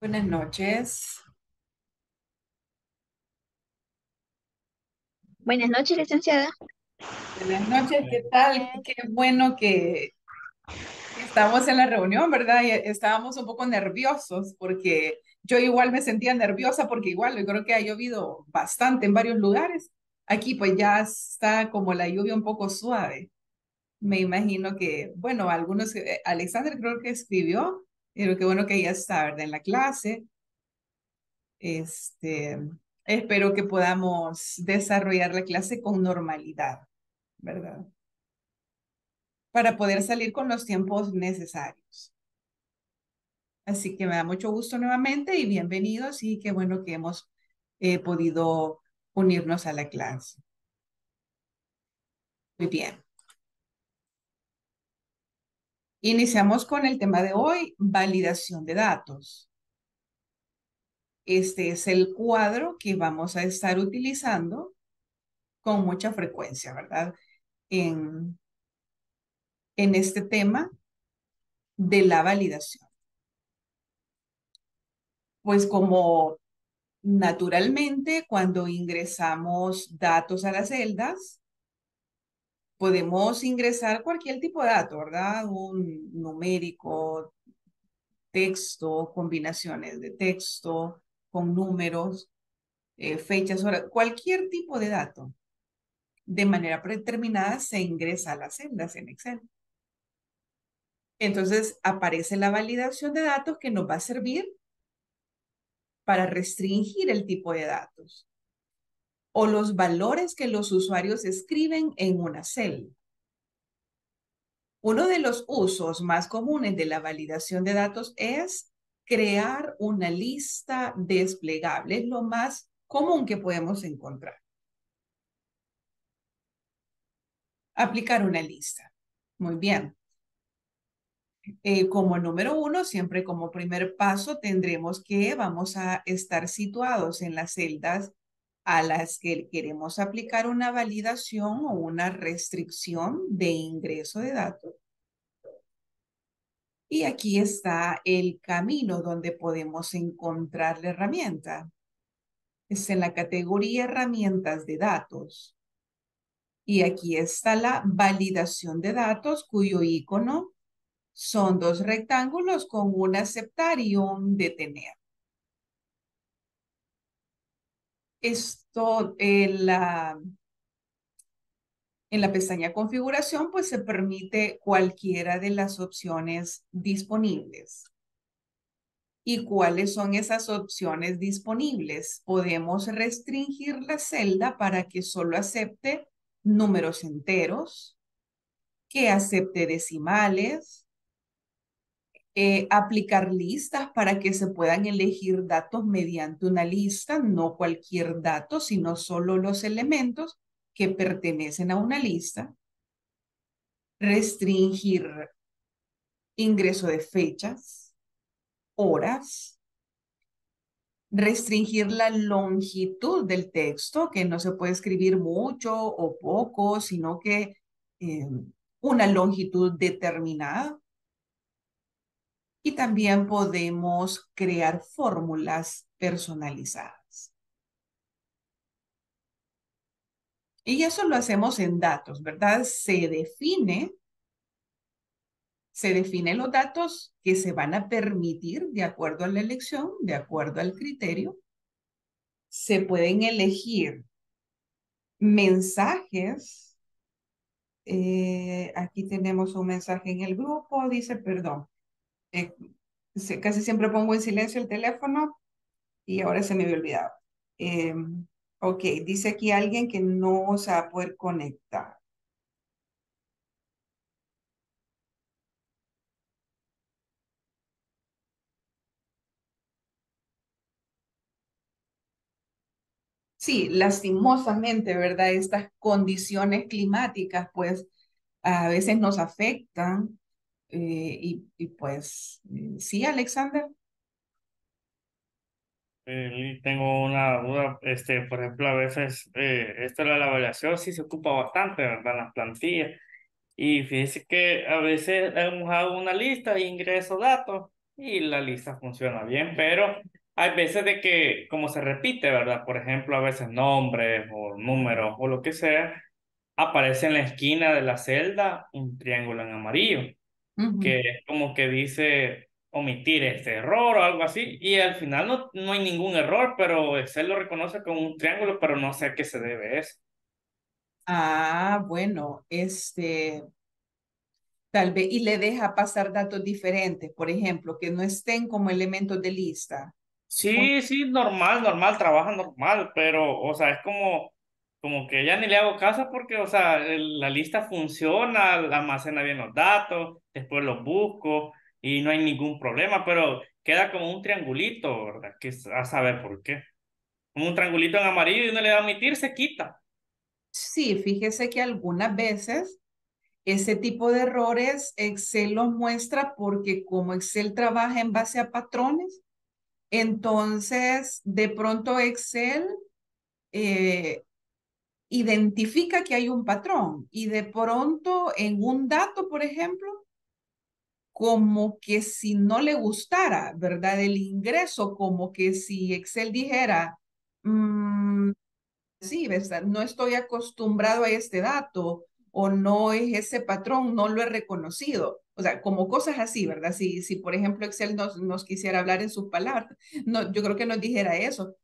Buenas noches. Buenas noches, licenciada. Buenas noches, ¿qué tal? Qué bueno que estamos en la reunión, ¿verdad? Y estábamos un poco nerviosos porque yo igual me sentía nerviosa porque igual yo creo que ha llovido bastante en varios lugares. Aquí pues ya está como la lluvia un poco suave. Me imagino que, bueno, algunos, Alexander creo que escribió, pero qué bueno que ya está, ¿verdad? En la clase. Este, espero que podamos desarrollar la clase con normalidad, ¿verdad? Para poder salir con los tiempos necesarios. Así que me da mucho gusto nuevamente y bienvenidos y qué bueno que hemos podido unirnos a la clase. Muy bien. Iniciamos con el tema de hoy, validación de datos. Este es el cuadro que vamos a estar utilizando con mucha frecuencia, ¿verdad? En, en este tema de la validación. Pues como naturalmente cuando ingresamos datos a las celdas, podemos ingresar cualquier tipo de dato, ¿verdad? Un numérico, texto, combinaciones de texto con números, fechas, horas, cualquier tipo de dato. De manera predeterminada se ingresa a las celdas en Excel. Entonces aparece la validación de datos que nos va a servir para restringir el tipo de datos o los valores que los usuarios escriben en una celda. Uno de los usos más comunes de la validación de datos es crear una lista desplegable. Es lo más común que podemos encontrar. Aplicar una lista. Muy bien. Como número uno, siempre como primer paso, tendremos que vamos a estar situados en las celdas a las que queremos aplicar una validación o una restricción de ingreso de datos. Y aquí está el camino donde podemos encontrar la herramienta. Es en la categoría herramientas de datos. Y aquí está la validación de datos cuyo icono son dos rectángulos con un aceptar y un detener. Esto en la pestaña configuración pues se permite cualquiera de las opciones disponibles. ¿Y cuáles son esas opciones disponibles? Podemos restringir la celda para que solo acepte números enteros, que acepte decimales, aplicar listas para que se puedan elegir datos mediante una lista, no cualquier dato, sino solo los elementos que pertenecen a una lista, restringir ingreso de fechas, horas, restringir la longitud del texto, que no se puede escribir mucho o poco, sino que eh, una longitud determinada. Y también podemos crear fórmulas personalizadas. Y eso lo hacemos en datos, ¿verdad? Se define los datos que se van a permitir de acuerdo a la elección, de acuerdo al criterio. Se pueden elegir mensajes. Aquí tenemos un mensaje en el grupo, dice, perdón, eh, casi siempre pongo en silencio el teléfono y ahora se me había olvidado. Eh, ok, dice aquí alguien que no se va a poder conectar. Sí, lastimosamente, ¿verdad? Estas condiciones climáticas, pues, a veces nos afectan. Y pues, sí, Alexander. Y tengo una duda, por ejemplo, a veces esto de la evaluación sí se ocupa bastante, ¿verdad? En las plantillas. Y fíjese que a veces hemos dado una lista e ingreso datos. y la lista funciona bien, pero hay veces de que, como se repite, ¿verdad? Por ejemplo, a veces nombres o números o lo que sea, aparece en la esquina de la celda un triángulo en amarillo, Ujú. que es como que dice omitir este error o algo así, y al final no hay ningún error, pero Excel lo reconoce como un triángulo, pero no sé a qué se debe eso. Ah, bueno, tal vez, y le deja pasar datos diferentes, por ejemplo, que no estén como elementos de lista. Un- Sí, sí, normal, normal, trabaja normal, pero, o sea, es como que ya ni le hago caso porque, o sea, la lista funciona, almacena bien los datos, después los busco y no hay ningún problema, pero queda como un triangulito, ¿verdad? Que es a saber por qué. Como un triangulito en amarillo y uno le da a omitir, se quita. Sí, fíjese que algunas veces ese tipo de errores Excel los muestra porque como Excel trabaja en base a patrones, entonces de pronto Excel eh, identifica que hay un patrón y de pronto en un dato, por ejemplo, como que si no le gustara, ¿verdad? El ingreso, como que si Excel dijera, "Mm, sí, ¿verdad? No estoy acostumbrado a este dato o no es ese patrón, no lo he reconocido. O sea, como cosas así, ¿verdad? Si por ejemplo, Excel nos quisiera hablar en sus palabras, no, yo creo que nos dijera eso.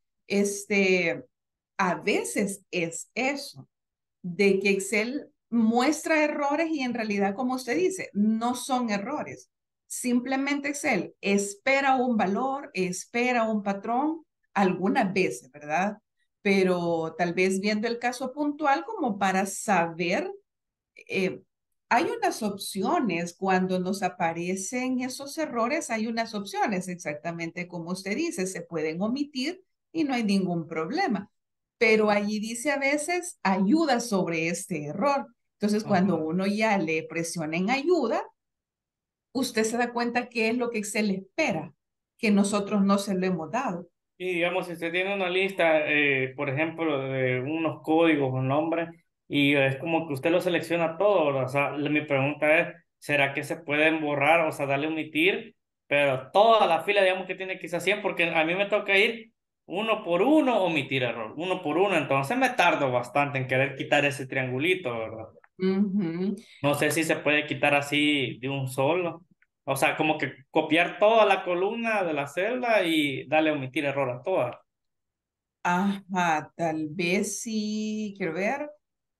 A veces es eso de que Excel muestra errores y en realidad, como usted dice, no son errores. Simplemente Excel espera un valor, espera un patrón, algunas veces, ¿verdad? Pero tal vez viendo el caso puntual como para saber, eh, hay unas opciones cuando nos aparecen esos errores, hay unas opciones exactamente como usted dice, se pueden omitir y no hay ningún problema, pero allí dice a veces ayuda sobre este error. Entonces, cuando Ajá. uno ya le presiona en ayuda, usted se da cuenta qué es lo que se le espera, que nosotros no se lo hemos dado. Y digamos, si usted tiene una lista, por ejemplo, de unos códigos o nombres, y es como que usted lo selecciona todo, ¿verdad? O sea, mi pregunta es, ¿será que se pueden borrar, o sea, darle omitir, pero toda la fila, digamos que tiene quizás 100 porque a mí me toca ir uno por uno, omitir error, uno por uno, entonces me tardo bastante en querer quitar ese triangulito, ¿verdad? Ujú. No sé si se puede quitar así de un solo. O sea, como que copiar toda la columna de la celda y darle omitir error a todas. Ajá, tal vez sí, quiero ver.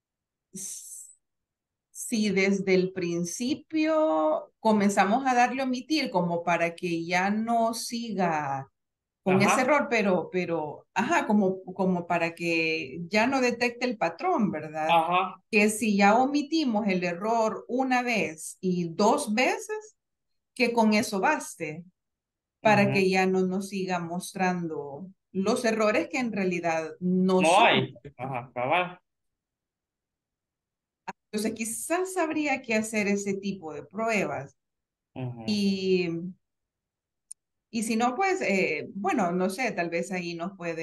Si desde el principio comenzamos a darle omitir como para que ya no siga con ese Ajá, error, ajá, como para que ya no detecte el patrón, ¿verdad? ajá. Que si ya omitimos el error una vez y dos veces, que con eso baste para Ujú. que ya no nos siga mostrando los errores que en realidad no No son. hay. Ajá, cabal. Entonces, quizás habría que hacer ese tipo de pruebas. Ujú. Y, y si no, pues, bueno, no sé, tal vez ahí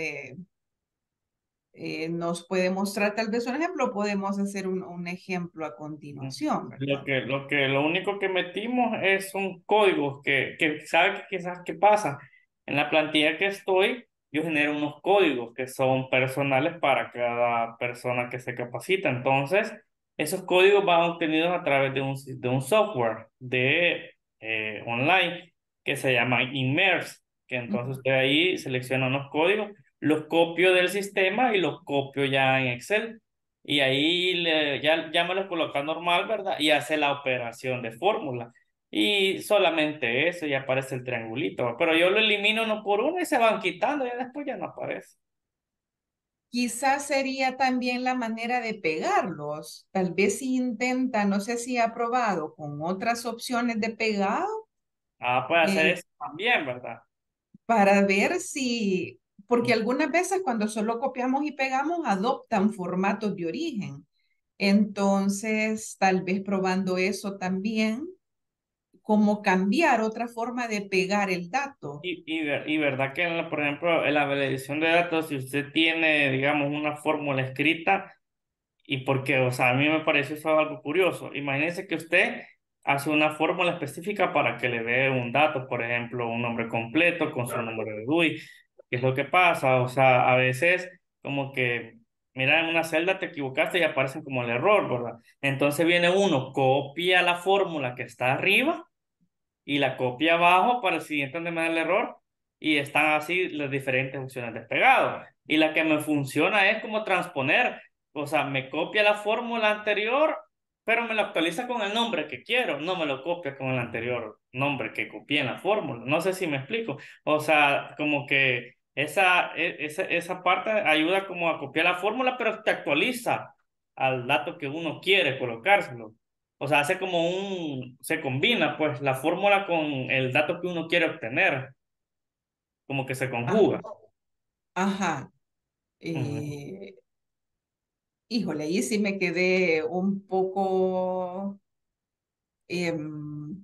nos puede mostrar tal vez un ejemplo, podemos hacer un ejemplo a Ujú. continuación, ¿verdad? Lo único que metimos es un código que sabe que quizás qué pasa. En la plantilla que estoy, yo genero unos códigos que son personales para cada persona que se capacita. Entonces, esos códigos van obtenidos a través de un software online que se llama Immerse, que entonces usted ahí selecciona unos códigos, los copio del sistema y los copio ya en Excel. Y ahí ya me lo coloca normal, ¿verdad? Y hace la operación de fórmula. Y solamente eso, y aparece el triangulito. Pero yo lo elimino uno por uno y se van quitando, y después ya no aparece. Quizás sería también la manera de pegarlos. Tal vez si intenta, no sé si ha probado con otras opciones de pegado, Ah, puede hacer eh, eso también, ¿verdad? para ver si, porque algunas veces cuando solo copiamos y pegamos adoptan formatos de origen. Entonces, tal vez probando eso también, como cambiar otra forma de pegar el dato. Y verdad que, por ejemplo, en la edición de datos, si usted tiene, digamos, una fórmula escrita, y porque, o sea, a mí me pareció eso algo curioso. Imagínese que usted hace una fórmula específica para que le dé un dato, por ejemplo, un nombre completo con su número de DUI. ¿Qué es lo que pasa? O sea, a veces como que, mira, en una celda te equivocaste y aparecen como el error, ¿verdad? Entonces viene uno, copia la fórmula que está arriba y la copia abajo para el siguiente donde me da el error y están así las diferentes opciones despegado. Y la que me funciona es como transponer, o sea, me copia la fórmula anterior, pero me lo actualiza con el nombre que quiero, no me lo copia con el anterior nombre que copié en la fórmula. No sé si me explico. O sea, como que esa parte ayuda como a copiar la fórmula, pero te actualiza al dato que uno quiere colocárselo. O sea, hace como se combina pues la fórmula con el dato que uno quiere obtener, como que se Ah, conjuga. ajá. Ujú. Eh, híjole, ahí sí me quedé un poco, em,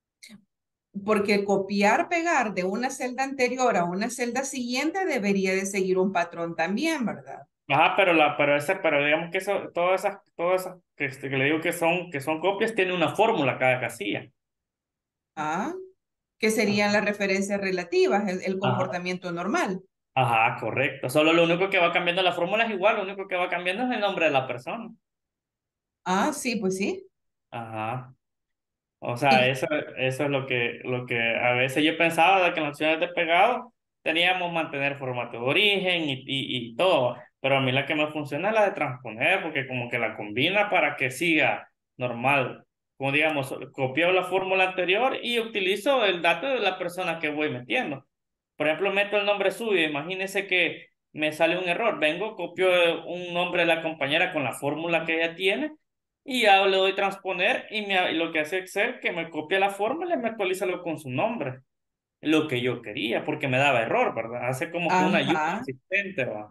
porque copiar, pegar de una celda anterior a una celda siguiente debería de seguir un patrón también, ¿verdad? Ajá, pero digamos que eso, todas esas que le digo que son copias, tiene una fórmula cada casilla. Ah, que serían Ajá. las referencias relativas, el Ajá. comportamiento normal. Ajá, correcto. Solo lo único que va cambiando la fórmula es igual, lo único que va cambiando es el nombre de la persona. Ah, sí, pues sí. Ajá. O sea, Y, eso es lo que a veces yo pensaba de que en las opciones de pegado teníamos mantener formato de origen y todo, pero a mí la que me funciona es la de transponer, porque como que la combina para que siga normal. Como digamos, copio la fórmula anterior y utilizo el dato de la persona que voy metiendo. Por ejemplo, meto el nombre suyo, imagínese que me sale un error, vengo, copio un nombre de la compañera con la fórmula que ella tiene y ya le doy transponer y lo que hace Excel que me copia la fórmula y me actualiza lo con su nombre. Lo que yo quería, porque me daba error, ¿verdad? Hace como que una ayuda ajá. asistente, ¿verdad?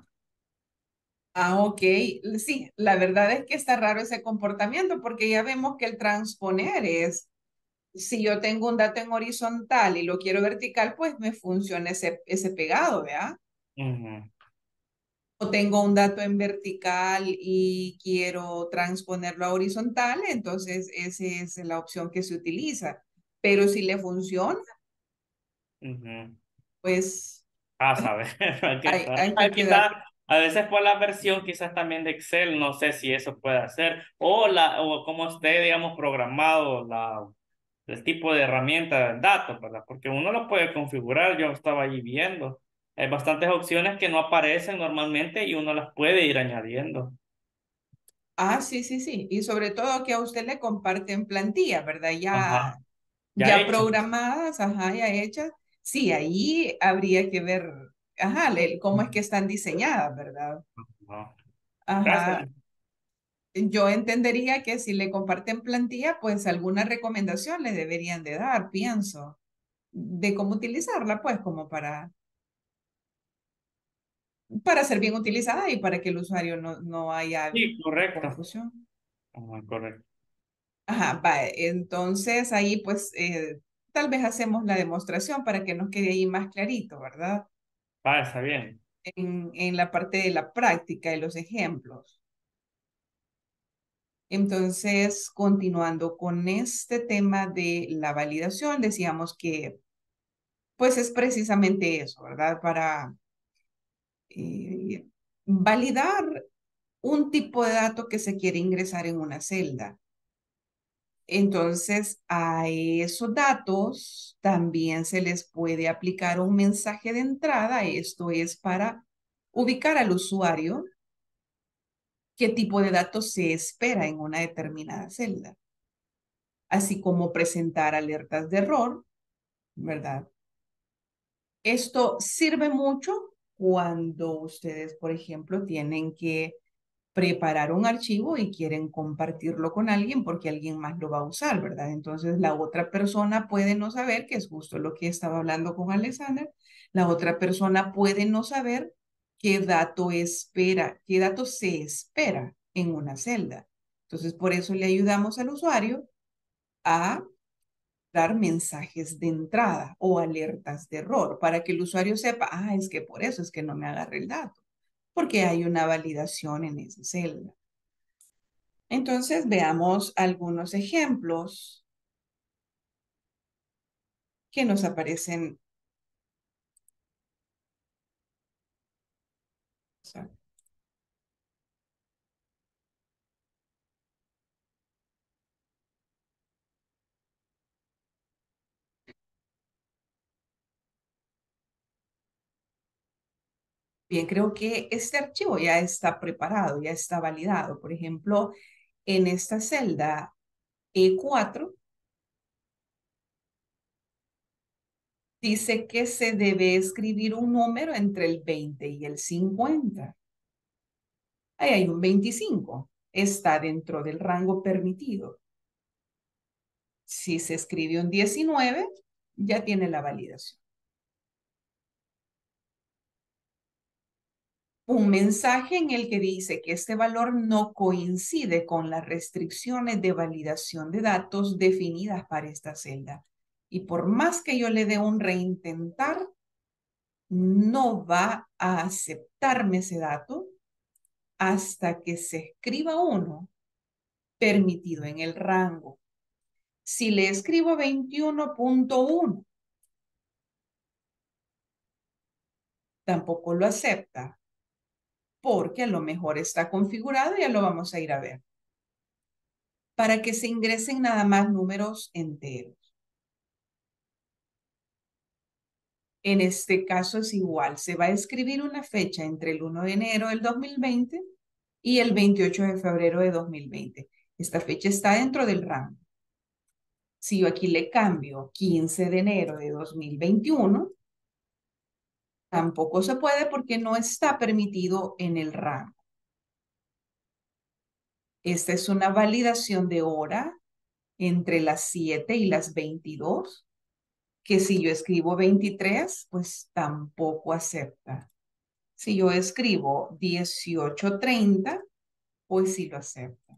Ah, ok. Sí, la verdad es que está raro ese comportamiento porque ya vemos que el transponer es, si yo tengo un dato en horizontal y lo quiero vertical, pues me funciona ese pegado, ¿verdad? Ujú, O tengo un dato en vertical y quiero transponerlo a horizontal, entonces esa es la opción que se utiliza. Pero si le funciona, ujú. pues Ah, sabes, aquí está. hay que quedar. Quizás, a veces por la versión quizás también de Excel, no sé si eso puede hacer, o como esté, digamos, programado el tipo de herramienta del dato, ¿verdad? Porque uno lo puede configurar, yo estaba allí viendo. Hay bastantes opciones que no aparecen normalmente y uno las puede ir añadiendo. Ah, sí, sí, sí. Y sobre todo que a usted le comparten plantillas, ¿verdad? Ajá, ya Ya hecho. programadas, ajá, ya hechas. Sí, ahí habría que ver, ajá, cómo es que están diseñadas, ¿verdad? No. Gracias. Ajá. Yo entendería que si le comparten plantilla, pues alguna recomendación le deberían de dar, pienso, de cómo utilizarla, pues como para ser bien utilizada y para que el usuario no haya Sí, correcto. confusión. Ajá, correcto. Ajá, va, entonces ahí pues tal vez hacemos la demostración para que nos quede ahí más clarito, ¿verdad? Ah, está bien. En la parte de la práctica de los ejemplos. Entonces, continuando con este tema de la validación, decíamos que pues es precisamente eso, ¿verdad? Para eh, validar un tipo de dato que se quiere ingresar en una celda. Entonces, a esos datos también se les puede aplicar un mensaje de entrada. Esto es para ubicar al usuario qué tipo de datos se espera en una determinada celda, así como presentar alertas de error, ¿verdad? Esto sirve mucho cuando ustedes, por ejemplo, tienen que preparar un archivo y quieren compartirlo con alguien porque alguien más lo va a usar, ¿verdad? Entonces la otra persona puede no saber, que es justo lo que estaba hablando con Alexander, la otra persona puede no saber qué dato se espera en una celda. Entonces por eso le ayudamos al usuario a dar mensajes de entrada o alertas de error para que el usuario sepa, ah, es que por eso es que no me agarre el dato, porque hay una validación en esa celda. Entonces, veamos algunos ejemplos. que nos aparecen. Bien, creo que este archivo ya está preparado, ya está validado. Por ejemplo, en esta celda E4 dice que se debe escribir un número entre el 20 y el 50. Ahí hay un 25. Está dentro del rango permitido. Si se escribe un 19, ya tiene la validación. Un mensaje en el que dice que este valor no coincide con las restricciones de validación de datos definidas para esta celda. Y por más que yo le dé un reintentar, no va a aceptarme ese dato hasta que se escriba uno permitido en el rango. Si le escribo 21.1, tampoco lo acepta, porque a lo mejor está configurado, ya lo vamos a ir a ver, para que se ingresen nada más números enteros. En este caso es igual, se va a escribir una fecha entre el 1 de enero del 2020 y el 28 de febrero de 2020. Esta fecha está dentro del rango. Si yo aquí le cambio 15 de enero de 2021, tampoco se puede porque no está permitido en el rango. Esta es una validación de hora entre las 7 y las 22, que si yo escribo 23, pues tampoco acepta. Si yo escribo 18:30, pues sí lo acepta.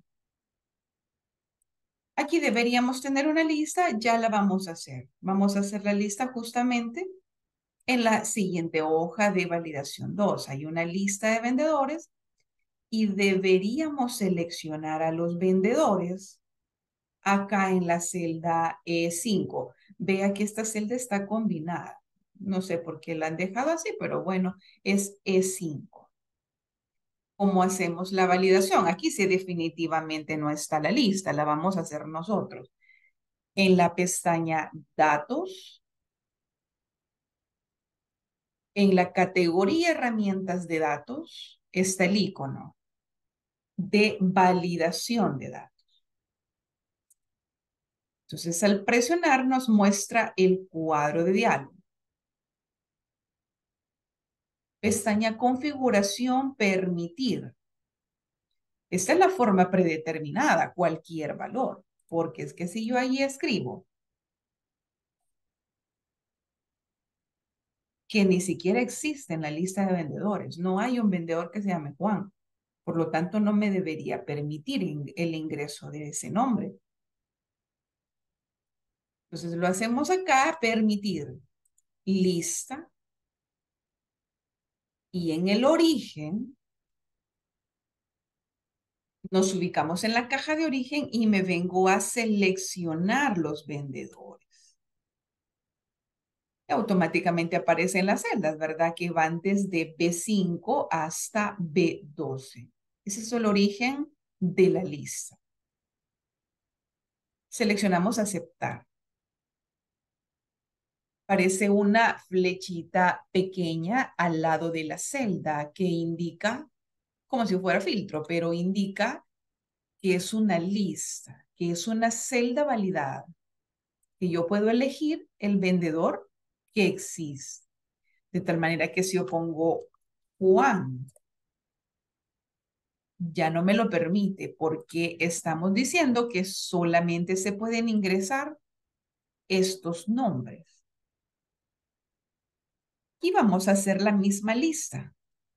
Aquí deberíamos tener una lista, ya la vamos a hacer. Vamos a hacer la lista justamente en la siguiente hoja de validación 2. Hay una lista de vendedores y deberíamos seleccionar a los vendedores acá en la celda E5. Vea que esta celda está combinada. No sé por qué la han dejado así, pero bueno, es E5. ¿Cómo hacemos la validación? Aquí sí definitivamente no está la lista, la vamos a hacer nosotros. En la pestaña Datos, en la categoría Herramientas de datos, está el icono de validación de datos. Entonces, al presionar nos muestra el cuadro de diálogo. Pestaña Configuración Permitir. Esta es la forma predeterminada, cualquier valor, porque es que si yo ahí escribo que ni siquiera existe en la lista de vendedores, no hay un vendedor que se llame Juan, por lo tanto no me debería permitir el ingreso de ese nombre. Entonces lo hacemos acá, permitir lista, y en el origen nos ubicamos en la caja de origen y me vengo a seleccionar los vendedores. Y automáticamente aparecen las celdas, ¿verdad? Que van desde B5 hasta B12. Ese es el origen de la lista. Seleccionamos aceptar. Aparece una flechita pequeña al lado de la celda que indica, como si fuera filtro, pero indica que es una lista, que es una celda validada, que yo puedo elegir el vendedor que existe. De tal manera que si yo pongo Juan, ya no me lo permite porque estamos diciendo que solamente se pueden ingresar estos nombres. Y vamos a hacer la misma lista.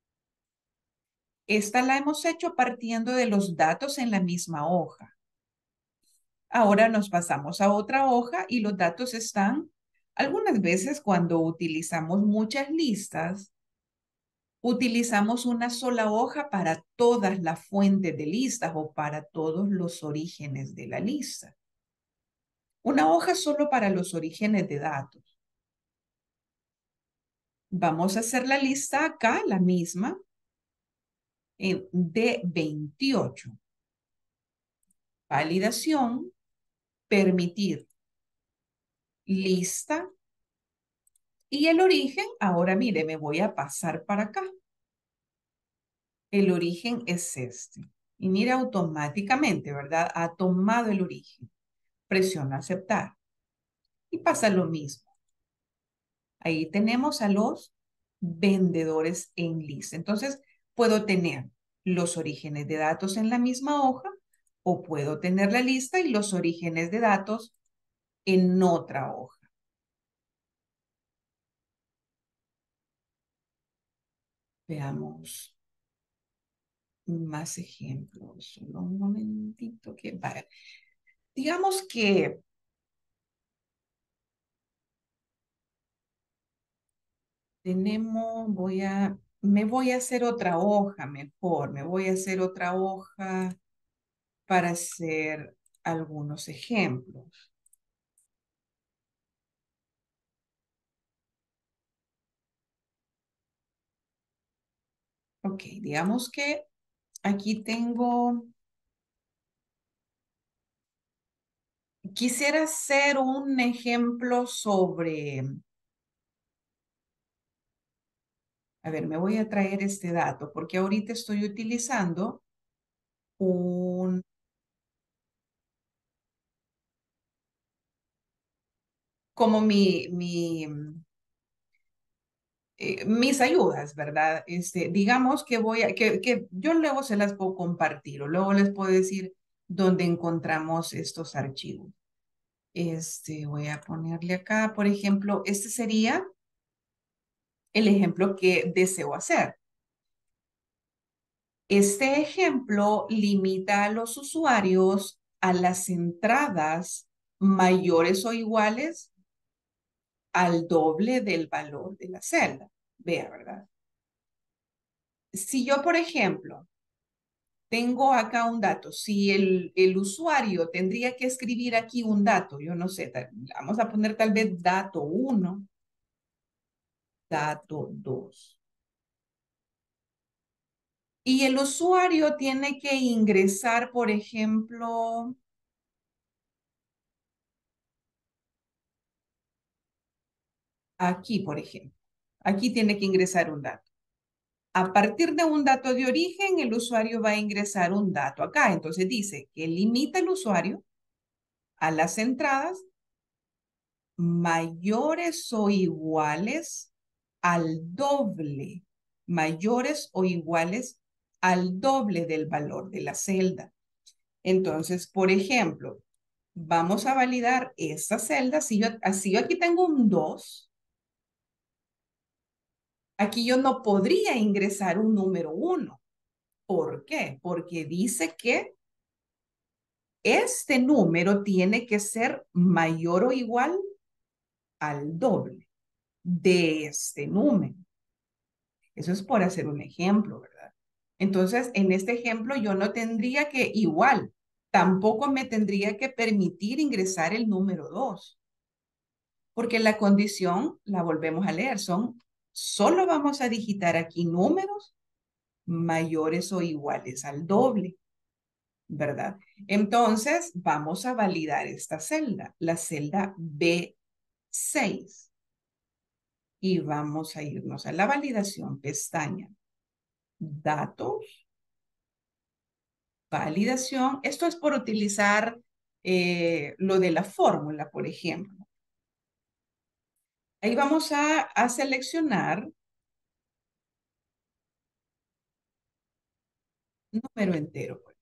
Esta la hemos hecho partiendo de los datos en la misma hoja. Ahora nos pasamos a otra hoja y los datos están, algunas veces cuando utilizamos muchas listas, utilizamos una sola hoja para todas las fuentes de listas o para todos los orígenes de la lista. Una hoja solo para los orígenes de datos. Vamos a hacer la lista acá, la misma, de 28. Validación, permitir, lista y el origen. Ahora mire, me voy a pasar para acá. El origen es este. Y mire automáticamente, ¿verdad? Ha tomado el origen. Presiona aceptar. Y pasa lo mismo. Ahí tenemos a los vendedores en lista. Entonces, puedo tener los orígenes de datos en la misma hoja o puedo tener la lista y los orígenes de datos en otra hoja. Veamos más ejemplos. Solo un momentito que vaya. Digamos que tenemos, me voy a hacer otra hoja mejor. Me voy a hacer otra hoja para hacer algunos ejemplos. Ok, digamos que aquí tengo, quisiera hacer un ejemplo sobre, a ver, me voy a traer este dato porque ahorita estoy utilizando un, como mis ayudas, ¿verdad? Digamos que que yo luego se las puedo compartir o luego les puedo decir dónde encontramos estos archivos. Voy a ponerle acá, por ejemplo, este sería el ejemplo que deseo hacer. Este ejemplo limita a los usuarios a las entradas mayores o iguales al doble del valor de la celda. Vea, ¿verdad? Si yo, por ejemplo, tengo acá un dato, si el usuario tendría que escribir aquí un dato, yo no sé, vamos a poner tal vez dato 1, dato 2. Y el usuario tiene que ingresar, por ejemplo, aquí, por ejemplo. Aquí tiene que ingresar un dato. A partir de un dato de origen, el usuario va a ingresar un dato acá. Entonces dice que limita el usuario a las entradas mayores o iguales al doble, mayores o iguales al doble del valor de la celda. Entonces, por ejemplo, vamos a validar esta celda. Si yo aquí tengo un 2, aquí yo no podría ingresar un número 1. ¿Por qué? Porque dice que este número tiene que ser mayor o igual al doble de este número. Eso es por hacer un ejemplo, ¿verdad? Entonces, en este ejemplo yo no tendría que igual, tampoco me tendría que permitir ingresar el número 2, porque la condición, la volvemos a leer, solo vamos a digitar aquí números mayores o iguales al doble, ¿verdad? Entonces, vamos a validar esta celda, la celda B6. Y vamos a irnos a la validación, pestaña, datos, validación. Esto es por utilizar lo de la fórmula, por ejemplo. Ahí vamos a seleccionar número entero. Pues.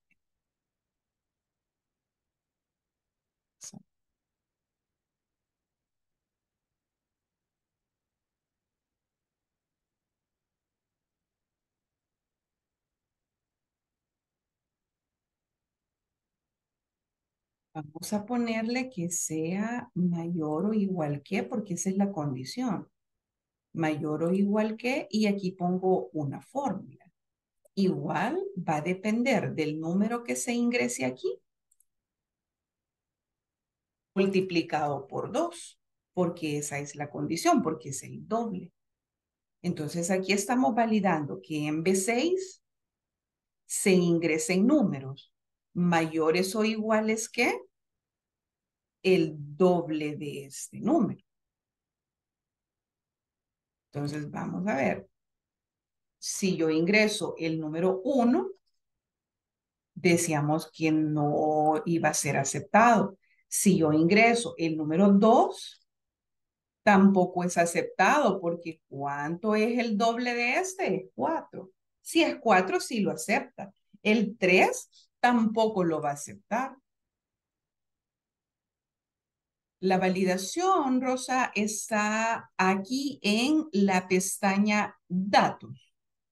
Vamos a ponerle que sea mayor o igual que, porque esa es la condición. Mayor o igual que, y aquí pongo una fórmula. Igual va a depender del número que se ingrese aquí, multiplicado por 2, porque esa es la condición, porque es el doble. Entonces aquí estamos validando que en B6 se ingresen números mayores o iguales que el doble de este número. Entonces vamos a ver. Si yo ingreso el número 1, decíamos que no iba a ser aceptado. Si yo ingreso el número 2, tampoco es aceptado porque ¿cuánto es el doble de este? Es 4. Si es 4, sí lo acepta. El 3 tampoco lo va a aceptar. La validación, Rosa, está aquí en la pestaña Datos.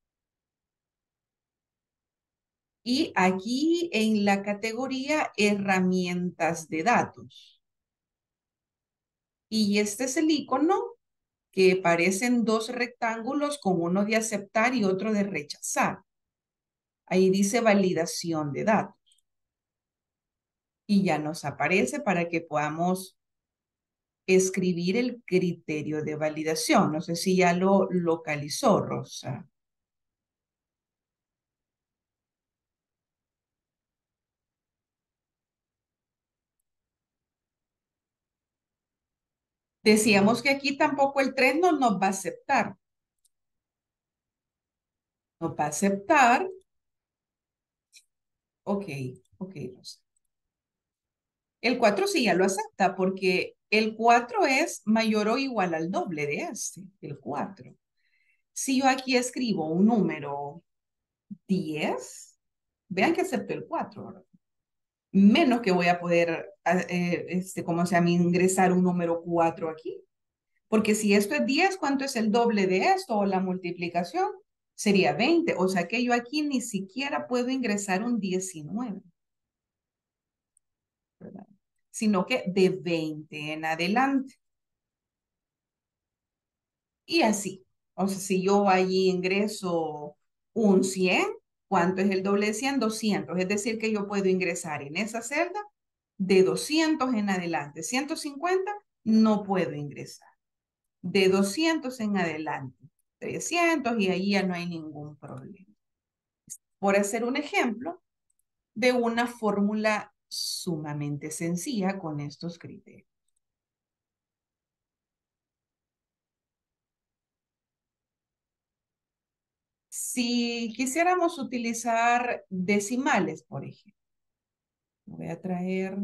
Y aquí en la categoría Herramientas de datos. Y este es el icono que parecen dos rectángulos con uno de aceptar y otro de rechazar. Ahí dice validación de datos. Y ya nos aparece para que podamos escribir el criterio de validación. No sé si ya lo localizó, Rosa. Decíamos que aquí tampoco el 3 no nos va a aceptar. Nos va a aceptar. Ok, ok, Rosa. El 4 sí ya lo acepta porque el 4 es mayor o igual al doble de este, el 4. Si yo aquí escribo un número 10, vean que acepto el 4, ¿verdad? Menos que voy a poder, ¿cómo se llama? Ingresar un número 4 aquí. Porque si esto es 10, ¿cuánto es el doble de esto? O la multiplicación sería 20. O sea que yo aquí ni siquiera puedo ingresar un 19, ¿verdad? Sino que de 20 en adelante. Y así. O sea, si yo allí ingreso un 100, ¿cuánto es el doble de 100? 200. Es decir, que yo puedo ingresar en esa celda de 200 en adelante. 150 no puedo ingresar. De 200 en adelante. 300 y ahí ya no hay ningún problema. Por hacer un ejemplo de una fórmula sumamente sencilla con estos criterios. Si quisiéramos utilizar decimales, por ejemplo, voy a traer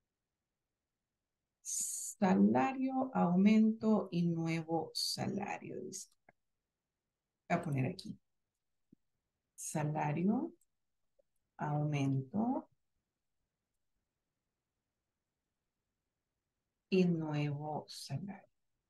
salario, aumento y nuevo salario. Dice. Voy a poner aquí. Salario, aumento y nuevo salario.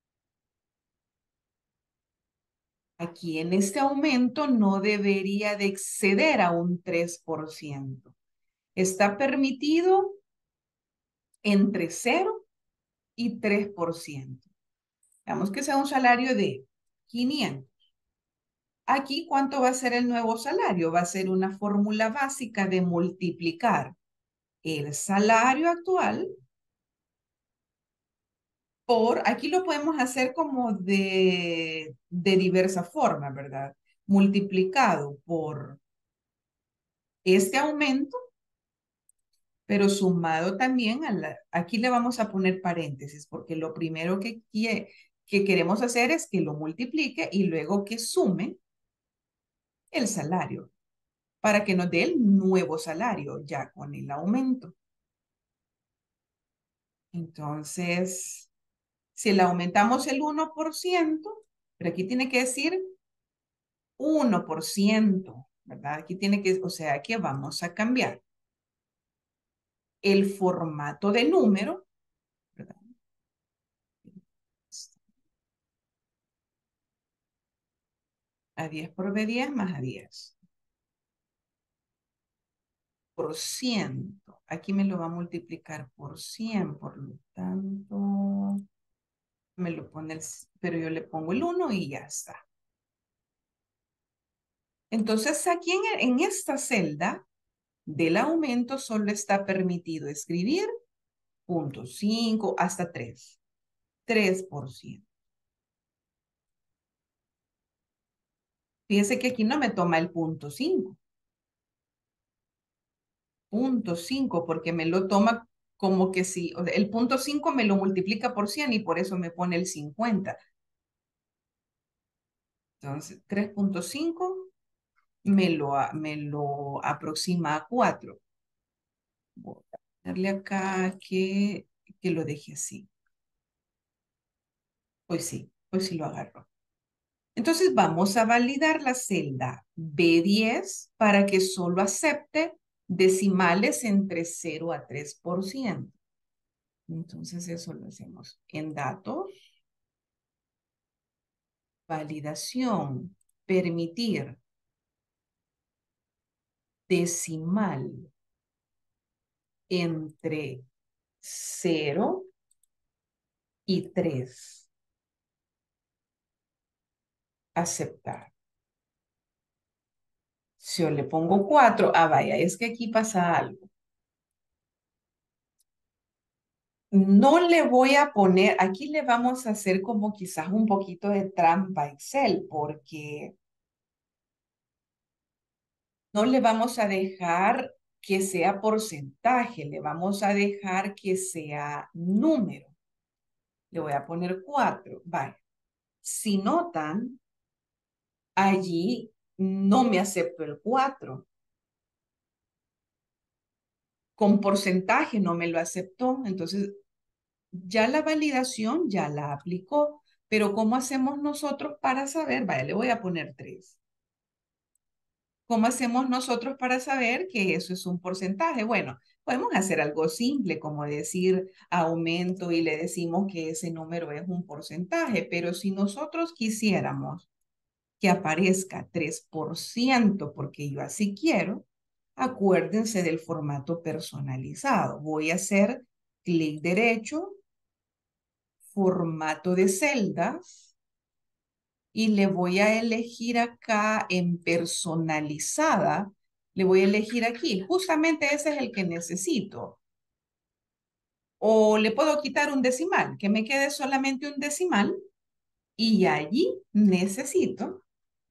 Aquí en este aumento no debería de exceder a un 3%. Está permitido entre 0 y 3%. Digamos que sea un salario de 500. Aquí, ¿cuánto va a ser el nuevo salario? Va a ser una fórmula básica de multiplicar el salario actual aquí lo podemos hacer como de diversa forma, ¿verdad? Multiplicado por este aumento, pero sumado también aquí le vamos a poner paréntesis, porque lo primero que queremos hacer es que lo multiplique y luego que sume el salario, para que nos dé el nuevo salario ya con el aumento. Entonces, si le aumentamos el 1%, pero aquí tiene que decir 1%, ¿verdad? Aquí tiene que, o sea, que vamos a cambiar el formato de número, ¿verdad? A 10 por B10 más a 10. Por ciento. Aquí me lo va a multiplicar por 100, por lo tanto, me lo pone pero yo le pongo el 1 y ya está. Entonces, aquí en esta celda del aumento solo está permitido escribir 0.5 hasta 3%. Fíjese que aquí no me toma el punto 5. Punto 5 porque me lo toma como que si, o sea, el punto 5 me lo multiplica por 100 y por eso me pone el 50. Entonces, 3.5 me lo aproxima a 4. Voy a darle acá que lo deje así. Pues sí lo agarro. Entonces vamos a validar la celda B10 para que solo acepte decimales entre 0 a 3%. Entonces eso lo hacemos en datos, validación, permitir decimal entre 0 y 3. Aceptar. Si yo le pongo 4, vaya, es que aquí pasa algo. No le voy a poner, aquí le vamos a hacer como quizás un poquito de trampa a Excel, porque no le vamos a dejar que sea porcentaje, le vamos a dejar que sea número. Le voy a poner 4. Vaya. Si notan, allí no me aceptó el 4. Con porcentaje no me lo aceptó. Entonces, ya la validación ya la aplicó. Pero ¿cómo hacemos nosotros para saber? Vaya, le voy a poner 3. ¿Cómo hacemos nosotros para saber que eso es un porcentaje? Bueno, podemos hacer algo simple, como decir aumento y le decimos que ese número es un porcentaje, pero si nosotros quisiéramos que aparezca 3%, porque yo así quiero, acuérdense del formato personalizado. Voy a hacer clic derecho, formato de celdas, y le voy a elegir acá en personalizada, le voy a elegir aquí. Justamente ese es el que necesito. O le puedo quitar un decimal, que me quede solamente un decimal, y allí necesito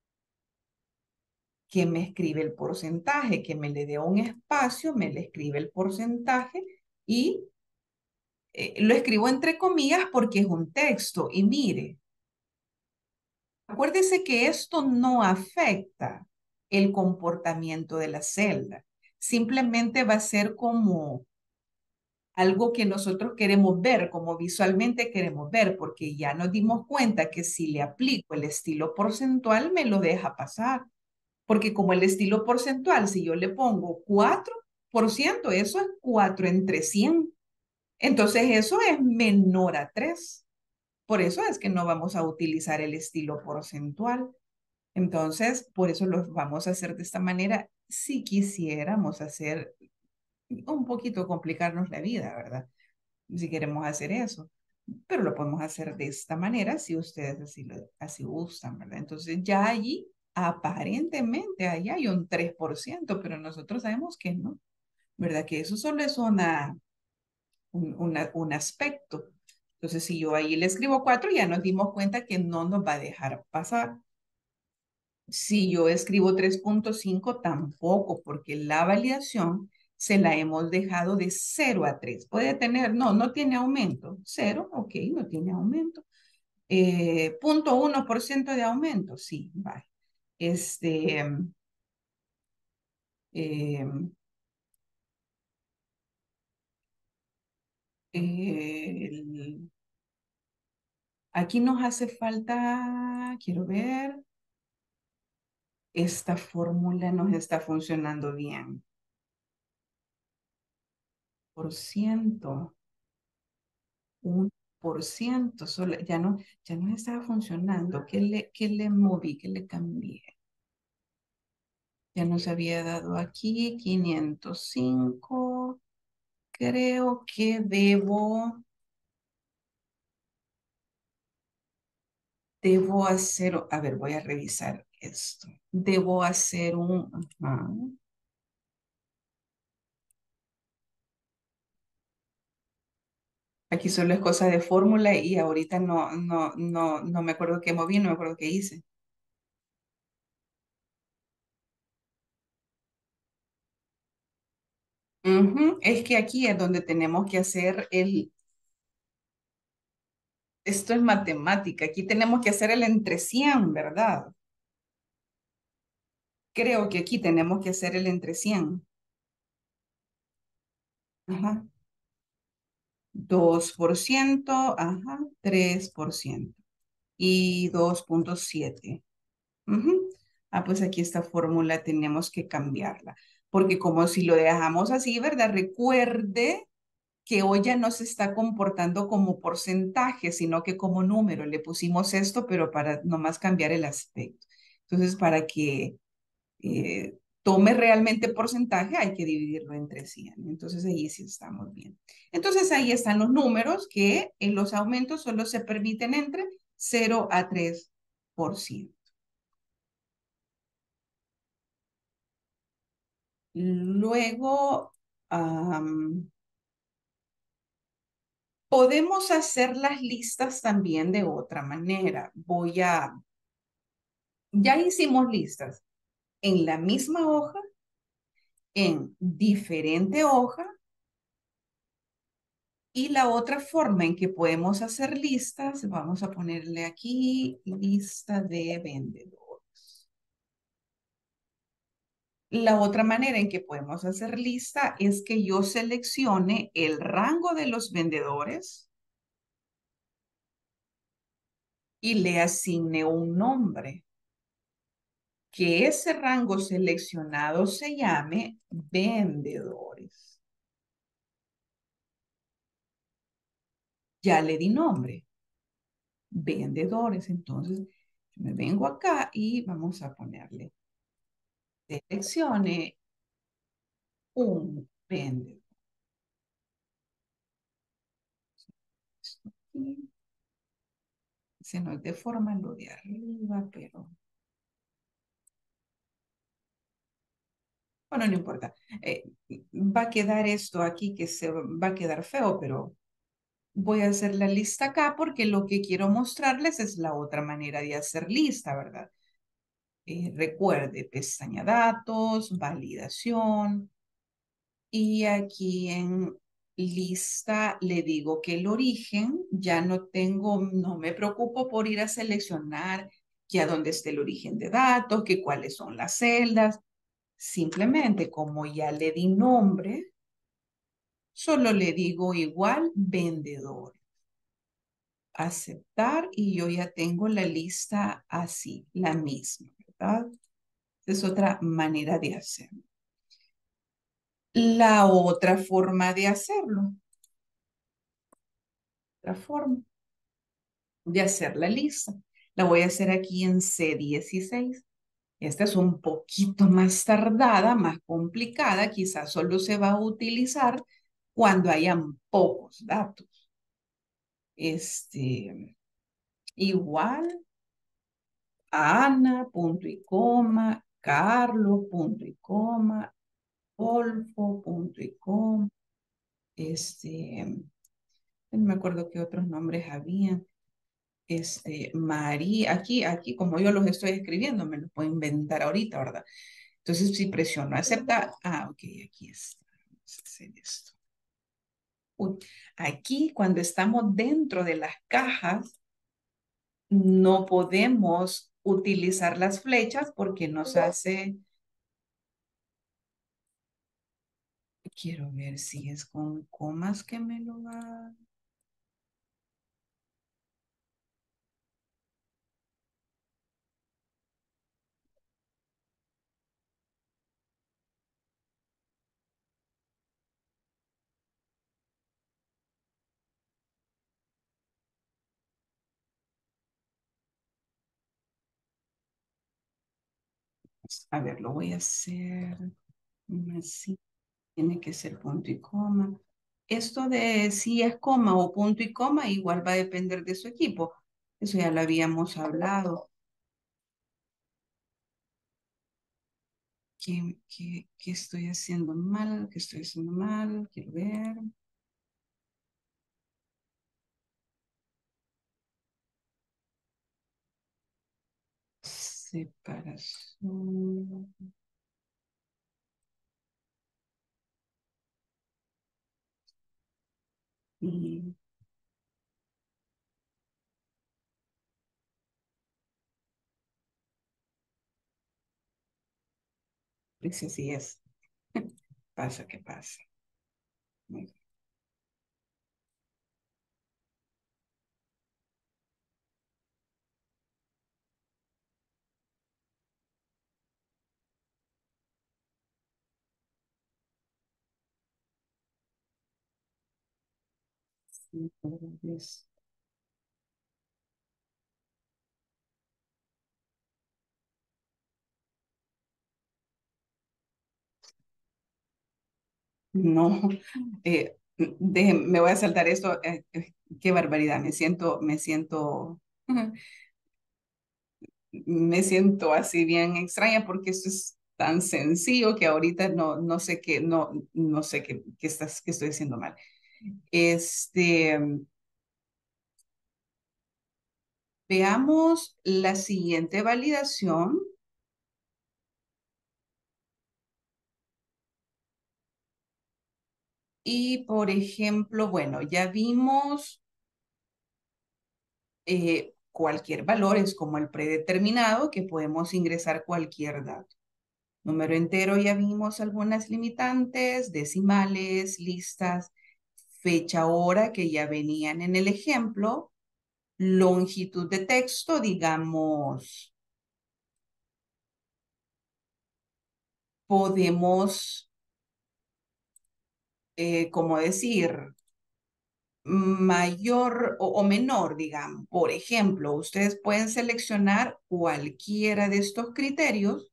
que me escribe el porcentaje, que me le dé un espacio, me le escribe el porcentaje y lo escribo entre comillas porque es un texto. Y mire, acuérdese que esto no afecta el comportamiento de la celda. Simplemente va a ser como algo que nosotros queremos ver, como visualmente queremos ver, porque ya nos dimos cuenta que si le aplico el estilo porcentual, me lo deja pasar. Porque como el estilo porcentual, si yo le pongo 4%, eso es 4 entre 100. Entonces eso es menor a 3. Por eso es que no vamos a utilizar el estilo porcentual. Entonces, por eso lo vamos a hacer de esta manera. Si quisiéramos hacer un poquito complicarnos la vida, ¿verdad? Si queremos hacer eso. Pero lo podemos hacer de esta manera si ustedes así gustan, ¿verdad? Entonces ya allí, aparentemente, ahí hay un 3%, pero nosotros sabemos que no, ¿verdad? Que eso solo es un aspecto. Entonces, si yo ahí le escribo 4, ya nos dimos cuenta que no nos va a dejar pasar. Si yo escribo 3.5 tampoco, porque la validación se la hemos dejado de 0 a 3. Puede tener, no tiene aumento. 0, ok, no tiene aumento. 0.1% de aumento, sí, vale. Este, eh, aquí nos hace falta, quiero ver, esta fórmula nos está funcionando bien. Por ciento. 1%, solo, ya no estaba funcionando. ¿Qué le moví? ¿Qué le cambié? Ya nos había dado aquí 505. Creo que debo hacer, a ver, voy a revisar esto. Debo hacer ajá. Aquí solo es cosa de fórmula y ahorita no me acuerdo qué moví, no me acuerdo qué hice. Ujú. Es que aquí es donde tenemos que hacer esto es matemática, aquí tenemos que hacer el entre 100, ¿verdad? Creo que aquí tenemos que hacer el entre 100. Ajá. 2%, ajá, 3% y 2,7. Ujú. Ah, pues aquí esta fórmula tenemos que cambiarla, porque como si lo dejamos así, ¿verdad? Recuerde que hoy ya no se está comportando como porcentaje, sino que como número. Le pusimos esto, pero para nomás cambiar el aspecto. Entonces, para que tome realmente porcentaje, hay que dividirlo entre 100. Entonces, ahí sí estamos bien. Entonces, ahí están los números que en los aumentos solo se permiten entre 0 a 3%. Luego, podemos hacer las listas también de otra manera. Ya hicimos listas en la misma hoja, en diferente hoja, y la otra forma en que podemos hacer listas, vamos a ponerle aquí lista de vendedores. La otra manera en que podemos hacer lista es que yo seleccione el rango de los vendedores y le asigne un nombre. Que ese rango seleccionado se llame vendedores. Ya le di nombre, vendedores. Entonces, me vengo acá y vamos a ponerle, seleccione un vendedor. Y se nos deforma lo de arriba, pero bueno, no importa. Va a quedar esto aquí que se va a quedar feo, pero voy a hacer la lista acá porque lo que quiero mostrarles es la otra manera de hacer lista, ¿verdad? Recuerde, pestaña datos, validación, y aquí en lista le digo que el origen ya no tengo, no me preocupo por ir a seleccionar que a dónde esté el origen de datos, que cuáles son las celdas. Simplemente como ya le di nombre, solo le digo igual vendedor. Aceptar y yo ya tengo la lista así, la misma, ¿verdad? Es otra manera de hacerlo. La otra forma de hacerlo, la forma de hacer la lista, la voy a hacer aquí en C16. Esta es un poquito más tardada, más complicada, quizás solo se va a utilizar cuando hayan pocos datos. Igual, Ana, punto y coma, Carlos, punto y coma, Olfo, punto y coma, no me acuerdo qué otros nombres habían. María, aquí como yo los estoy escribiendo, me los puedo inventar ahorita, ¿verdad? Entonces, si presiono aceptar, ok, aquí está. Vamos a hacer esto. Uy, aquí cuando estamos dentro de las cajas, no podemos utilizar las flechas porque nos hace, quiero ver si es con comas que me lo va. A ver, lo voy a hacer así. Tiene que ser punto y coma. Esto de si es coma o punto y coma, igual va a depender de su equipo. Eso ya lo habíamos hablado. ¿Qué estoy haciendo mal? ¿Qué estoy haciendo mal? Quiero ver. Separación. Y pues así es. Pasa que pasa. Entonces, no, me voy a saltar esto. Qué barbaridad, me siento así bien extraña porque esto es tan sencillo que ahorita no sé qué, no sé qué estoy haciendo mal. Este, veamos la siguiente validación y, por ejemplo, bueno, ya vimos cualquier valor, es como el predeterminado que podemos ingresar cualquier dato. Número entero, ya vimos algunas limitantes, decimales, listas, fecha, hora, que ya venían en el ejemplo, longitud de texto, digamos, podemos, como decir, mayor o menor, digamos. Por ejemplo, ustedes pueden seleccionar cualquiera de estos criterios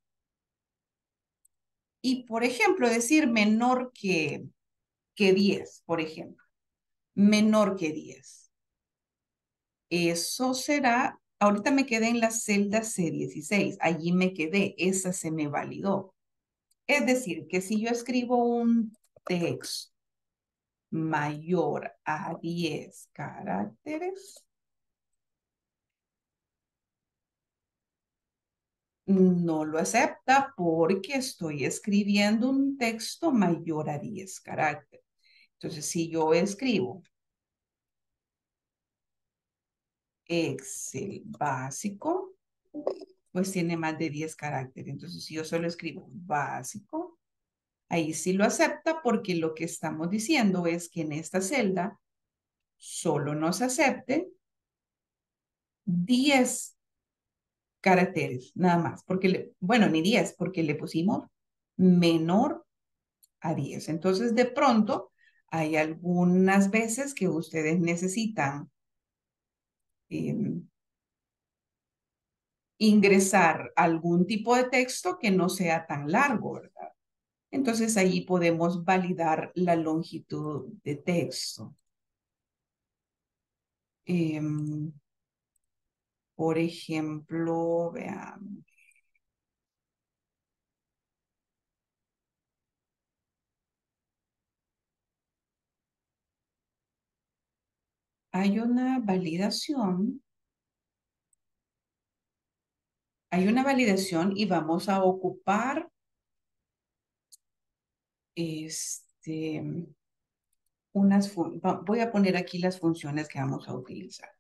y, por ejemplo, decir menor que 10, por ejemplo, menor que 10. Eso será, ahorita me quedé en la celda C16, allí me quedé, esa se me validó. Es decir, que si yo escribo un texto mayor a 10 caracteres, no lo acepta porque estoy escribiendo un texto mayor a 10 caracteres. Entonces, si yo escribo Excel básico, pues tiene más de 10 caracteres. Entonces, si yo solo escribo básico, ahí sí lo acepta porque lo que estamos diciendo es que en esta celda solo nos acepte 10 caracteres, nada más. Bueno, ni 10, porque le pusimos menor a 10. Entonces, de pronto, hay algunas veces que ustedes necesitan eh, ingresar algún tipo de texto que no sea tan largo, ¿verdad? Entonces, ahí podemos validar la longitud de texto. Em, por ejemplo, veamos. Hay una validación y vamos a ocupar este, voy a poner aquí las funciones que vamos a utilizar.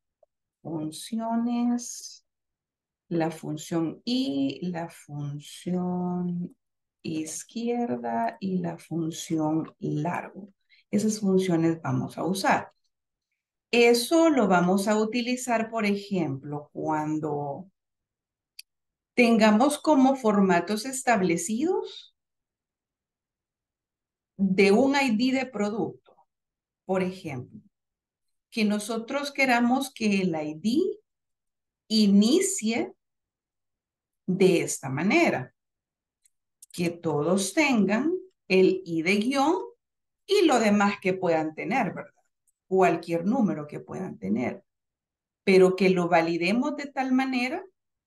Funciones, la función y, la función izquierda y la función largo. Esas funciones vamos a usar. Eso lo vamos a utilizar, por ejemplo, cuando tengamos como formatos establecidos de un ID de producto. Por ejemplo, que nosotros queramos que el ID inicie de esta manera, que todos tengan el ID guión y lo demás que puedan tener, ¿verdad? Cualquier número que puedan tener, pero que lo validemos de tal manera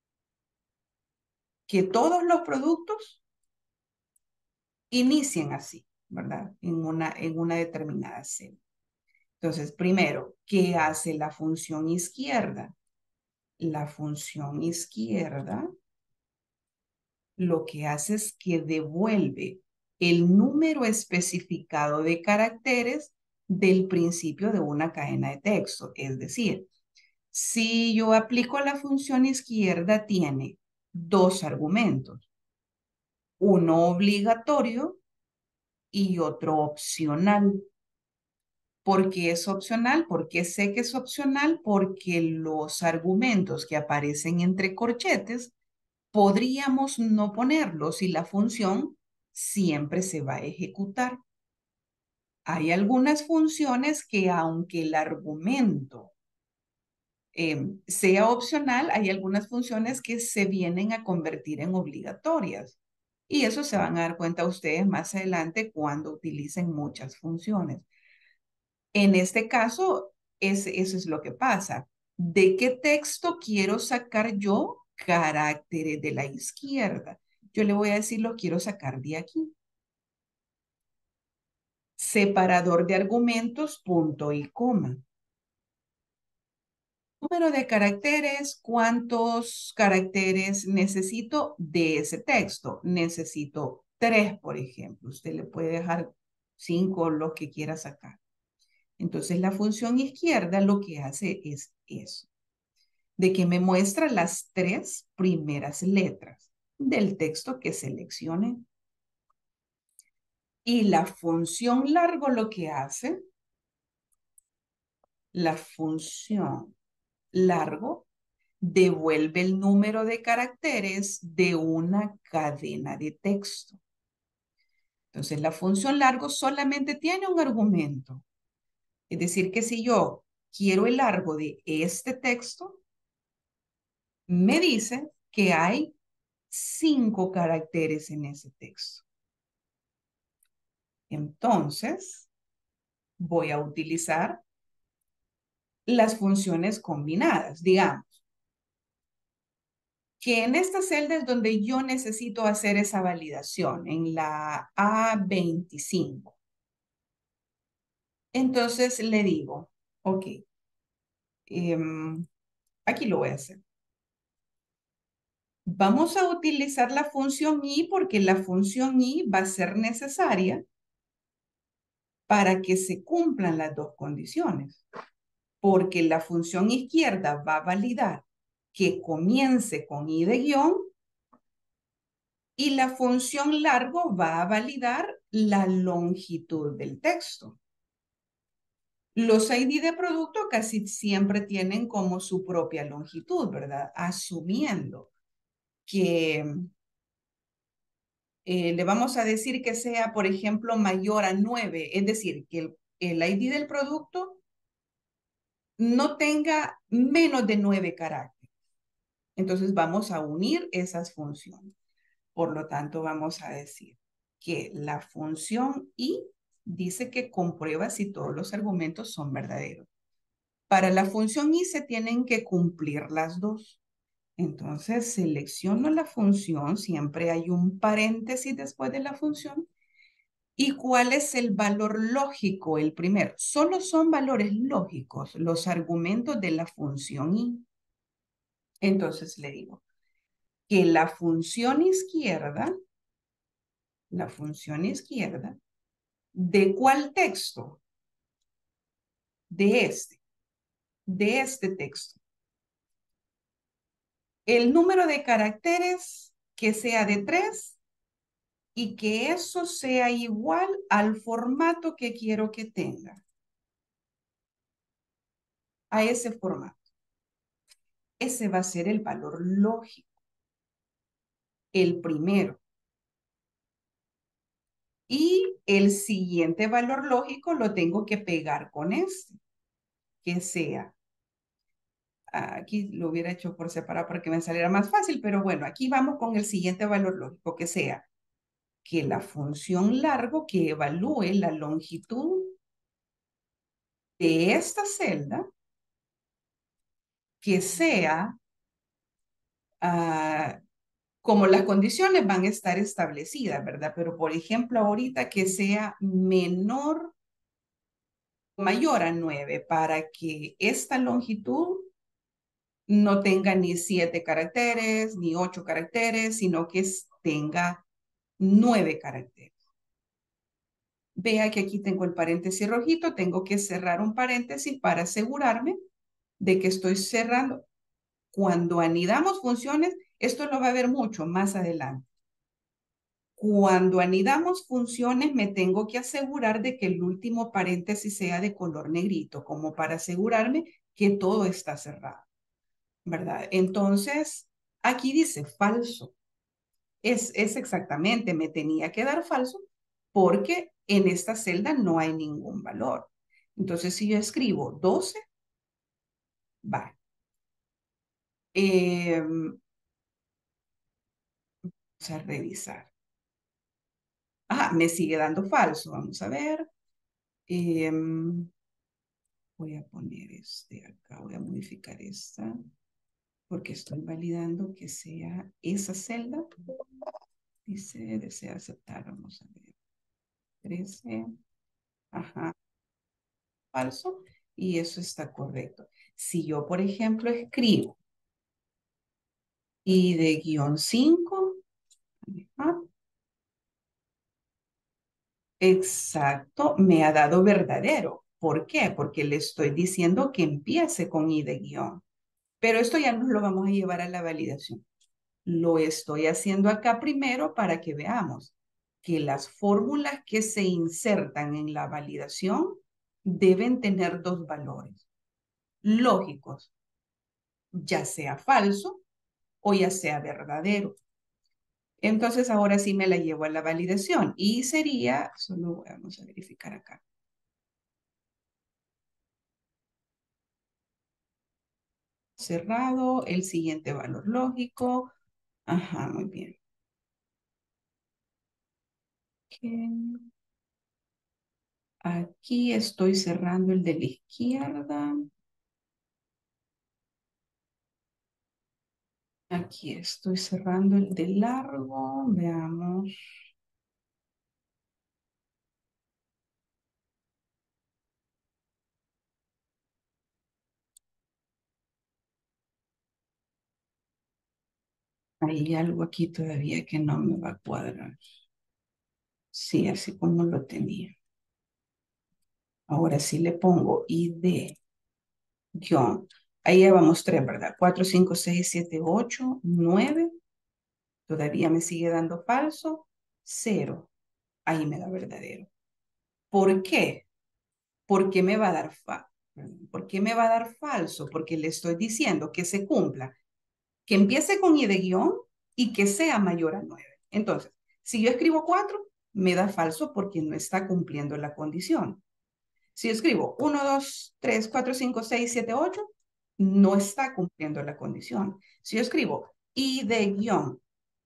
que todos los productos inicien así, ¿verdad? En una determinada celda. Entonces, primero, ¿qué hace la función izquierda? La función izquierda lo que hace es que devuelve el número especificado de caracteres del principio de una cadena de texto. Es decir, si yo aplico la función izquierda, tiene dos argumentos, uno obligatorio y otro opcional. ¿Por qué es opcional? ¿Por qué sé que es opcional? Porque los argumentos que aparecen entre corchetes podríamos no ponerlos y la función siempre se va a ejecutar. Hay algunas funciones que aunque el argumento sea opcional, hay algunas funciones que se vienen a convertir en obligatorias. Y eso se van a dar cuenta ustedes más adelante cuando utilicen muchas funciones. En este caso, eso es lo que pasa. ¿De qué texto quiero sacar yo caracteres de la izquierda? Yo le voy a decir, lo quiero sacar de aquí. Separador de argumentos, punto y coma. Número de caracteres, ¿cuántos caracteres necesito de ese texto? Necesito 3, por ejemplo. Usted le puede dejar 5, lo que quiera sacar. Entonces, la función izquierda lo que hace es eso, de que me muestra las 3 primeras letras del texto que seleccione. Y la función largo lo que hace, la función largo devuelve el número de caracteres de una cadena de texto. Entonces, la función largo solamente tiene un argumento. Es decir, que si yo quiero el largo de este texto, me dice que hay 5 caracteres en ese texto. Entonces, voy a utilizar las funciones combinadas. Digamos que en esta celda es donde yo necesito hacer esa validación, en la A25. Entonces le digo, ok, aquí lo voy a hacer. Vamos a utilizar la función i porque la función i va a ser necesaria para que se cumplan las dos condiciones. Porque la función izquierda va a validar que comience con i de guión y la función largo va a validar la longitud del texto. Los ID de producto casi siempre tienen como su propia longitud, ¿verdad? Asumiendo que le vamos a decir que sea, por ejemplo, mayor a 9, es decir, que el ID del producto no tenga menos de 9 caracteres. Entonces vamos a unir esas funciones. Por lo tanto, vamos a decir que la función i dice que comprueba si todos los argumentos son verdaderos. Para la función i se tienen que cumplir las dos. Entonces, selecciono la función, siempre hay un paréntesis después de la función. ¿Y cuál es el valor lógico? El primero, solo son valores lógicos los argumentos de la función i. Entonces le digo que la función izquierda, ¿de cuál texto? De este texto. El número de caracteres que sea de 3 y que eso sea igual al formato que quiero que tenga. A ese formato. Ese va a ser el valor lógico. El primero. Y el siguiente valor lógico lo tengo que pegar con este. Que sea. Aquí lo hubiera hecho por separado para que me saliera más fácil, pero bueno, aquí vamos con el siguiente valor lógico, que sea que la función largo que evalúe la longitud de esta celda, que sea, como las condiciones van a estar establecidas, ¿verdad? Pero por ejemplo, ahorita que sea menor o mayor a 9 para que esta longitud no tenga ni 7 caracteres, ni 8 caracteres, sino que tenga 9 caracteres. Vea que aquí tengo el paréntesis rojito, tengo que cerrar un paréntesis para asegurarme de que estoy cerrando. Cuando anidamos funciones, esto lo va a ver mucho más adelante. Cuando anidamos funciones, me tengo que asegurar de que el último paréntesis sea de color negrito, como para asegurarme que todo está cerrado, ¿verdad? Entonces, aquí dice falso. Es exactamente, me tenía que dar falso porque en esta celda no hay ningún valor. Entonces, si yo escribo 12, va. Vamos a revisar. Ah, me sigue dando falso. Vamos a ver. Voy a poner este acá, voy a modificar esta, porque estoy validando que sea esa celda. Dice, desea aceptar, vamos a ver. 13, ajá, falso, y eso está correcto. Si yo, por ejemplo, escribo y de guión 5, ajá, exacto, me ha dado verdadero. ¿Por qué? Porque le estoy diciendo que empiece con i de guión. Pero esto ya nos lo vamos a llevar a la validación. Lo estoy haciendo acá primero para que veamos que las fórmulas que se insertan en la validación deben tener dos valores lógicos, ya sea falso o ya sea verdadero. Entonces ahora sí me la llevo a la validación y sería, solo vamos a verificar acá. Cerrado, el siguiente valor lógico. Ajá, muy bien. Okay. Aquí estoy cerrando el de la izquierda. Aquí estoy cerrando el de largo. Veamos. Hay algo aquí todavía que no me va a cuadrar. Sí, así como lo tenía. Ahora sí le pongo ID guión. Ahí llevamos tres, ¿verdad? 4, 5, 6, 7, 8, 9. Todavía me sigue dando falso. 0. Ahí me da verdadero. ¿Por qué? ¿Por qué me va a dar ¿Por qué me va a dar falso? Porque le estoy diciendo que se cumpla, que empiece con i de guión y que sea mayor a 9. Entonces, si yo escribo 4, me da falso porque no está cumpliendo la condición. Si yo escribo 1, 2, 3, 4, 5, 6, 7, 8, no está cumpliendo la condición. Si yo escribo i de guión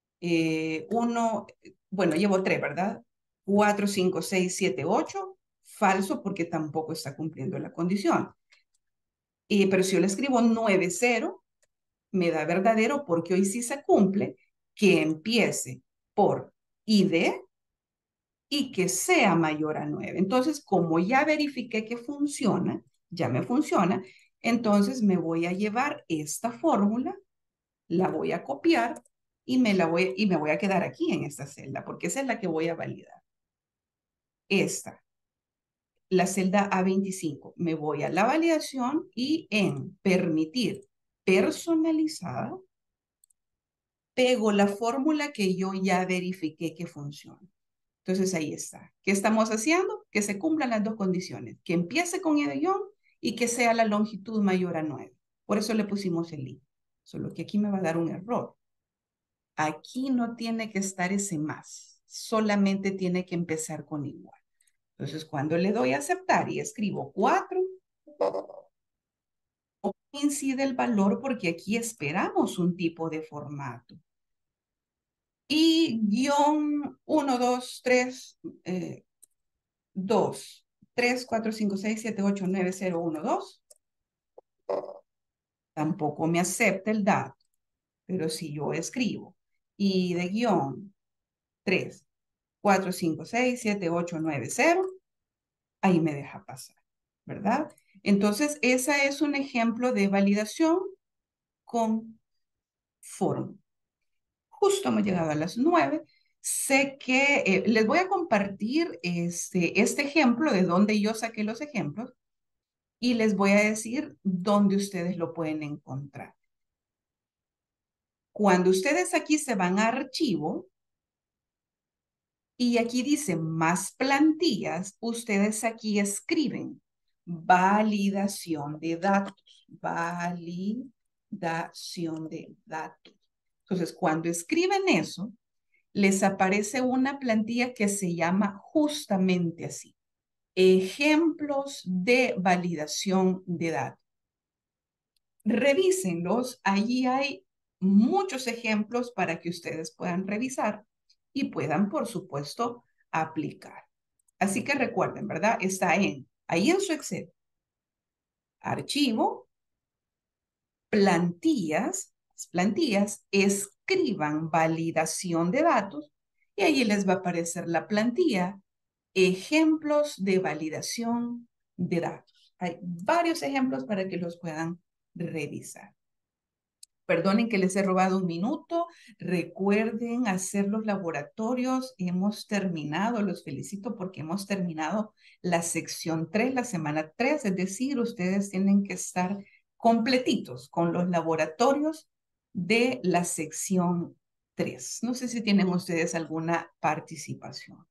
1, bueno, llevo 3, ¿verdad? 4, 5, 6, 7, 8, falso porque tampoco está cumpliendo la condición. Pero si yo le escribo 9, 0, me da verdadero porque hoy sí se cumple que empiece por ID y que sea mayor a 9. Entonces, como ya verifiqué que funciona, ya me funciona, entonces me voy a llevar esta fórmula, la voy a copiar y me voy a quedar aquí en esta celda, porque esa es la que voy a validar. Esta, la celda A25. Me voy a la validación y en permitir personalizada, pego la fórmula que yo ya verifiqué que funciona. Entonces ahí está. ¿Qué estamos haciendo? Que se cumplan las dos condiciones. Que empiece con i de guión y que sea la longitud mayor a 9. Por eso le pusimos el i. Solo que aquí me va a dar un error. Aquí no tiene que estar ese más. Solamente tiene que empezar con igual. Entonces cuando le doy a aceptar y escribo 4, no coincide el valor porque aquí esperamos un tipo de formato. Y guión 1, 2, 3, 2, 3, 4, 5, 6, 7, 8, 9, 0, 1, 2. Tampoco me acepta el dato. Pero si yo escribo y de guión 3, 4, 5, 6, 7, 8, 9, 0, ahí me deja pasar, ¿verdad? Entonces, esa es un ejemplo de validación con forma. Justo hemos llegado a las 9. Sé que les voy a compartir este ejemplo de donde yo saqué los ejemplos y les voy a decir dónde ustedes lo pueden encontrar. Cuando ustedes aquí se van a archivo y aquí dice más plantillas, ustedes aquí escriben validación de datos, validación de datos. Entonces, cuando escriben eso, les aparece una plantilla que se llama justamente así, ejemplos de validación de datos. Revísenlos, allí hay muchos ejemplos para que ustedes puedan revisar y puedan, por supuesto, aplicar. Así que recuerden, ¿verdad? Está ahí en su Excel, archivo, plantillas, escriban validación de datos y allí les va a aparecer la plantilla, ejemplos de validación de datos. Hay varios ejemplos para que los puedan revisar. Perdonen que les he robado un minuto. Recuerden hacer los laboratorios. Hemos terminado, los felicito porque hemos terminado la sección 3, la semana 3. Es decir, ustedes tienen que estar completitos con los laboratorios de la sección 3. No sé si tienen ustedes alguna participación.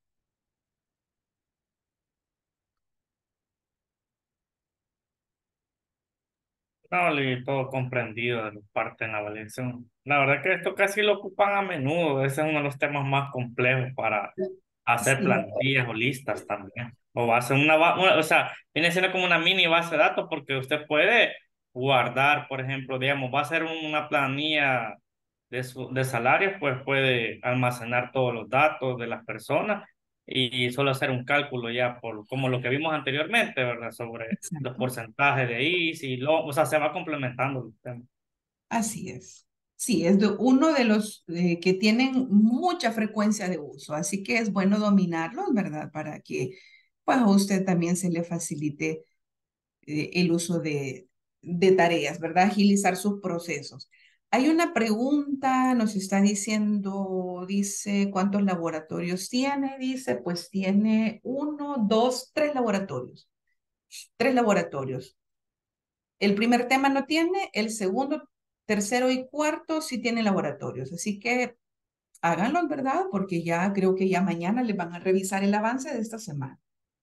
No, y todo comprendido de la parte en la validación. La verdad que esto casi lo ocupan a menudo. Ese es uno de los temas más complejos para hacer Sí, plantillas o listas también. O va a ser o sea, viene siendo como una mini base de datos porque usted puede guardar, por ejemplo, digamos, va a ser una planilla de salarios, pues puede almacenar todos los datos de las personas y solo hacer un cálculo ya por como lo que vimos anteriormente, ¿verdad? Sobre los exacto. porcentajes de ahí, si o sea, se va complementando el tema. Así es. Sí, es uno de los que tienen mucha frecuencia de uso, así que es bueno dominarlos, ¿verdad? Para que pues, a usted también se le facilite el uso de tareas, ¿verdad? Agilizar sus procesos. Hay una pregunta, nos está diciendo, dice, ¿cuántos laboratorios tiene? Dice, pues tiene uno, dos, tres laboratorios. Tres laboratorios. El primer tema no tiene, el segundo, tercero y cuarto sí tienen laboratorios. Así que háganlos, ¿verdad? Porque ya creo que ya mañana les van a revisar el avance de esta semana.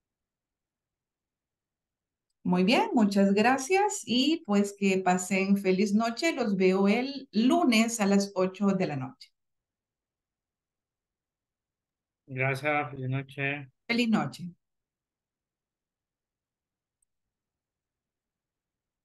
Muy bien, muchas gracias y pues que pasen feliz noche. Los veo el lunes a las 8 de la noche. Gracias, feliz noche. Feliz noche.